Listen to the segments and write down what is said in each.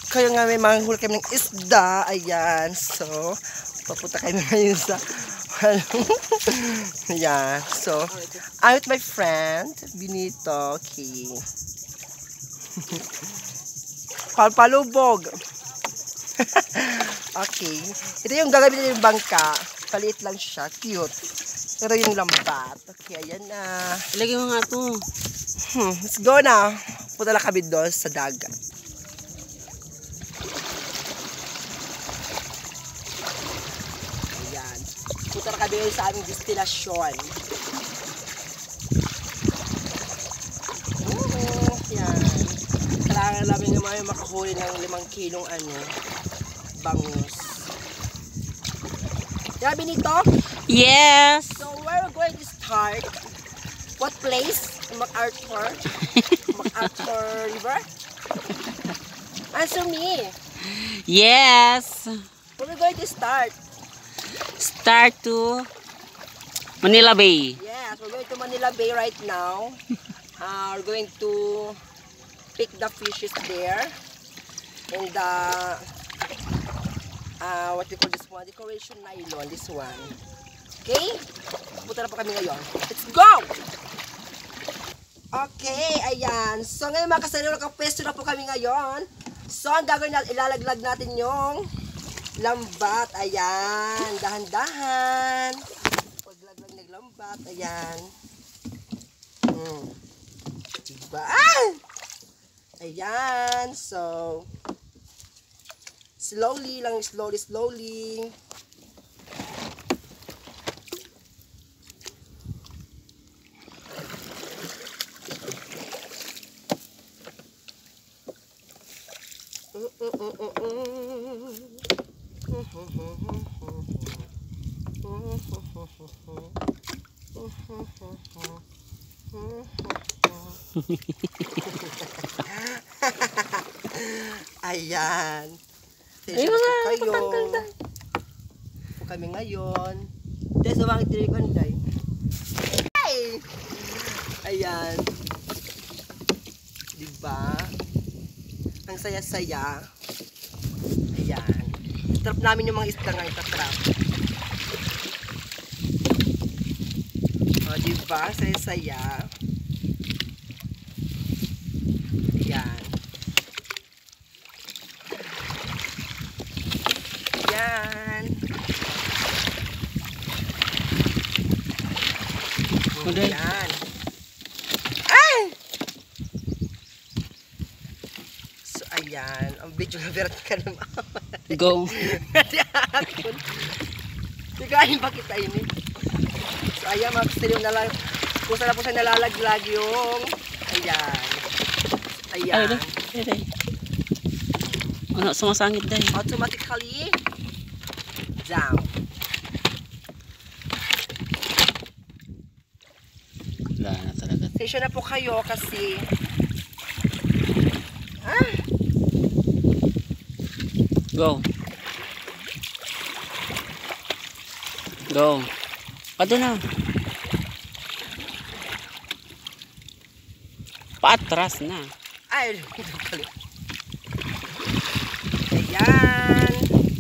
Kaya nga may manghuli kami ng isda. Ayan. So, papunta kami ngayon sa ayan. So, I'm with my friend, Benito. Okay. Palpalubog. Okay. Ito yung gagamitin yung bangka. Paliit lang siya. Cute. Pero yung lambat. Okay, ayan na. Ilagay mo nga ito. Let's go na. Punta na kami doon sa dagat. Ayan. Punta na kami sa aming destinasyon. Ayan. Kailangan namin naman makahuli ng 5 kilong bangus. Yeah, Benito? Yes! So, where we're going to start? What place? MacArthur? MacArthur River? Answer me. Yes! Where we're going to start? Start to Manila Bay. Yes, we're going to Manila Bay right now. We're going to pick the fishes there. And what do you call this one? Decoration nylon, this one. Okay? Punta na po kami ngayon. Let's go! Okay, ayan. So ngayon mga kasariwa, nakapwesto na po kami ngayon. So ang gagawin natin, ilalaglag natin yung lambat. Ayan. Dahan-dahan. Paglaglag ng lambat. Ayan. Diba? Ayan. So slowly lang, slowly. Ayan. Ay, mga patanggal. Po kami ngayon. Dahil sa mga itirikon, day. Hey! Ayan. Diba? Ang saya-saya. Ayan. Trap namin yung mga isda nga itatrap. O, diba? Saya-saya. Ayan. Ayan. Ayan. Ay! So, ayan. Ang video na berat ka naman. Go. Sigahin ba kita ini? So, ayan mga kastil yung kung saan na po siya nalalaglag yung ayan. Ayan. Ay. Ano, sumasangit dahil. Automatically down. Wala na talaga. Session na po kayo kasi Go. Go. Pato na. Paatras na. ay, ayan.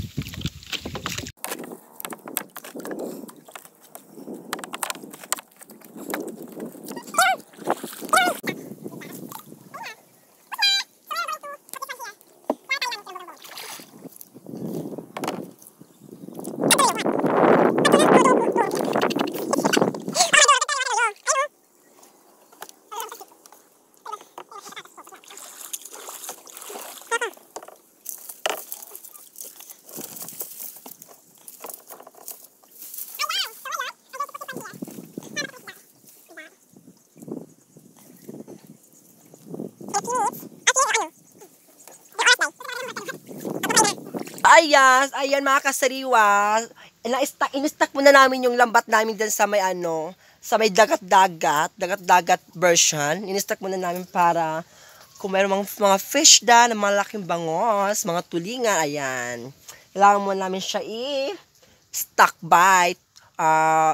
Ayan mga kasariwa, in-stack muna namin yung lambat namin dyan sa may sa may dagat-dagat version. In-stack muna namin para kung mayroong mga fish na malaking bangos, mga tulingan, ayan. Kailangan muna namin siya i-stack by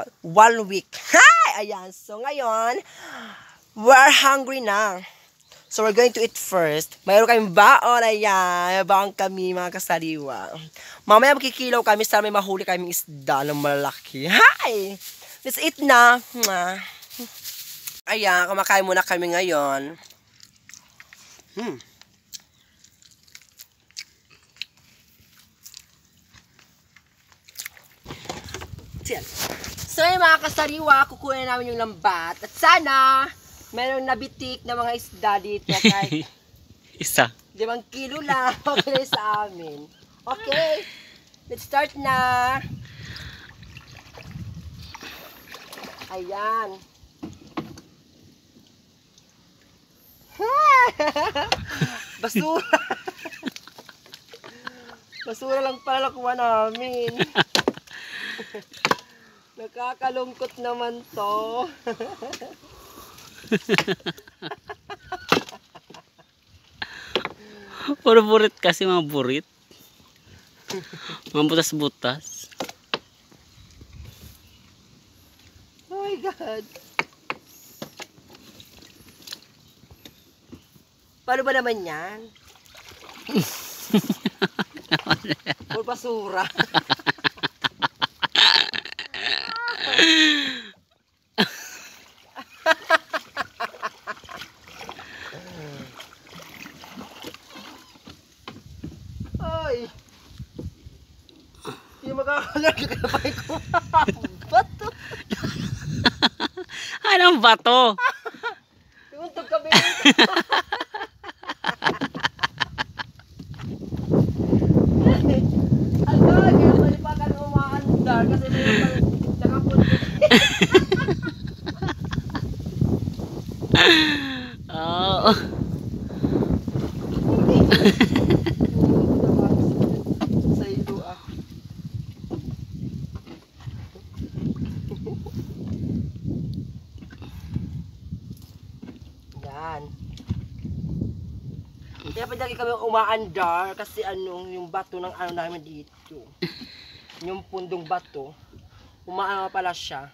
1 week. Hi! Ayan, so ngayon, we're hungry na. So we're going to eat first. Mayroon kaming baon, ayan. Baon kami, mga kasariwa. Mamaya magkikilaw kami sa may mahuli kaming isda ng malaki. Hi! Let's eat na. Ayan, kumakain muna kami ngayon. So yung mga kasariwa, kukunin namin yung lambat. At sana, merong nabitik na mga isda dito kahit Isa. 5 kilo lang. Okay na sa amin. Okay, let's start na. Ayan. Basura. Basura lang pala nakuha namin. Nakakalungkot naman to. Puro burit kasi, mga burit. Mga butas-butas. Oh my God. Paano ba naman yan? Puro basura. Ay! Hindi makakalagay ka pa ko. Bato! Anong bato? Tuntog kami. Ala, kaya mali pa ka nang umaandar kasi meron pang nakapunti. Oo. Sa ilo ah. Yan. Kaya pa lagi kami umaandar kasi yung bato ng namin dito. Yung pundong bato, umaano pala siya.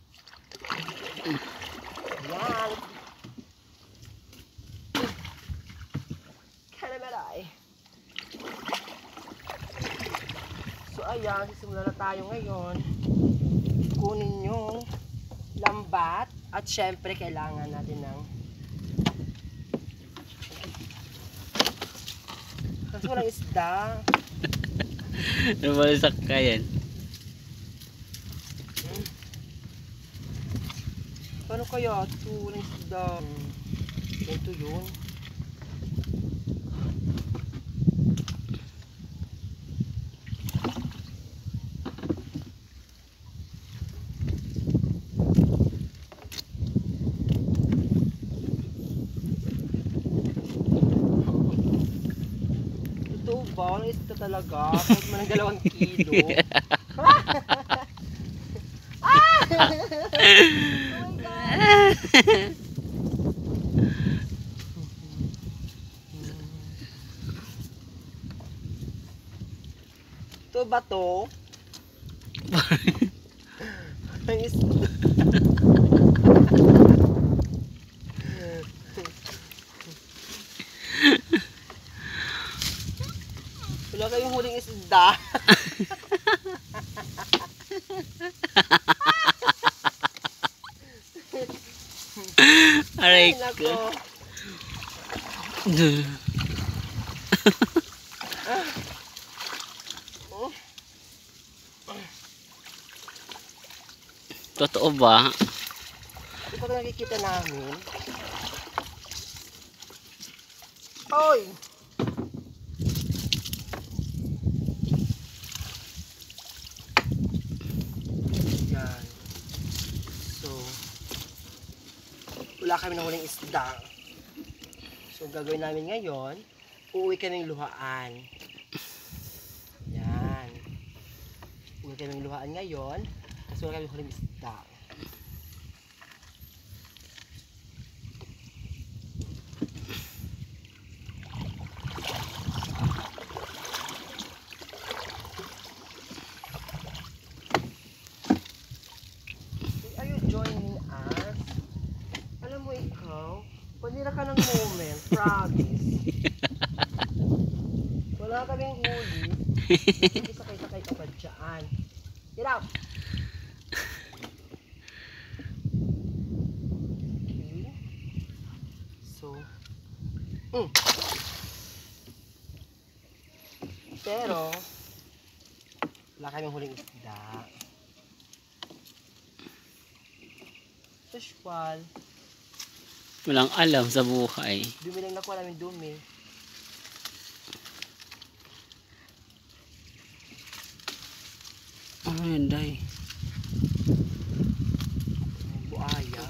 Yan. Kalabaray. So ayan, sisimula na tayo ngayon. Kunin yung lambat at syempre kailangan natin ng kasi walang isda. Ano ba yung sakayan? Paano kaya ito? Walang isda. Ito yun. Totoo ba? Walang isda talaga. Kahit man ng 2 kilo. Ah! Oh my God! Ito ba to? Ang isda. Wala kayong huling isda. Aray Nako. ko. Totoo ba? Ito pa nakikita namin. Oy! Yan. So, wala kami ng huling isda. So, gagawin namin ngayon, uuwi kaming luhaan. Yan. Uuwi kaming luhaan ngayon, kasi wala kaming huling isda. Are you joining us? Alam mo ikaw, panira ka ng moment. wala kaming huli. Sakay-sakay ka pa dyan. Get up! Okay. So, pero, wala kaming huling isda. Usual. Walang alam sa buhay. Dumi lang nakuha namin dumi. Ano yun, day? Buaya.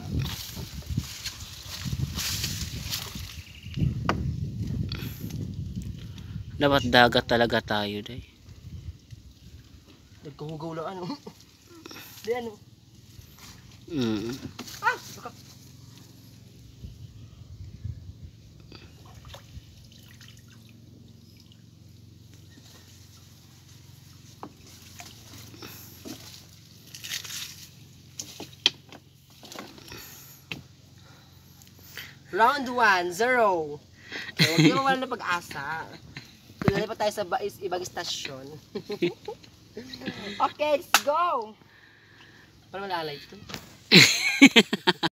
Dapat dagat talaga tayo, day. Nagkahugaw lang ano. Di ano. Ah! Baka. Round 1, 0. So, huwag niyo mawala ng pag-asa. Tuloy pa tayo sa ibang istasyon. Okay, let's go! Parang malalay ito.